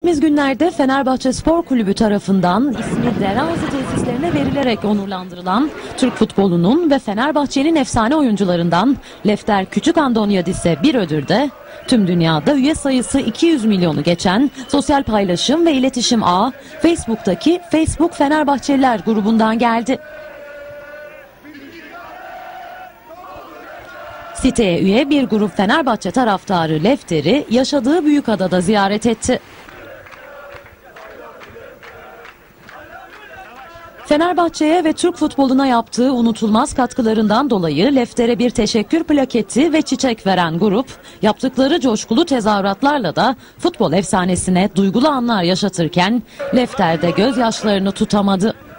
Geçtiğimiz günlerde Fenerbahçe Spor Kulübü tarafından ismi Derazi tesislerine verilerek onurlandırılan Türk futbolunun ve Fenerbahçe'nin efsane oyuncularından Lefter Küçükandonyadis'e bir ödül de tüm dünyada üye sayısı 200 milyonu geçen sosyal paylaşım ve iletişim ağı Facebook'taki Facebook Fenerbahçeliler grubundan geldi. Siteye üye bir grup Fenerbahçe taraftarı Lefter'i yaşadığı Büyükada'da ziyaret etti. Fenerbahçe'ye ve Türk futboluna yaptığı unutulmaz katkılarından dolayı Lefter'e bir teşekkür plaketi ve çiçek veren grup, yaptıkları coşkulu tezahüratlarla da futbol efsanesine duygulu anlar yaşatırken Lefter de gözyaşlarını tutamadı.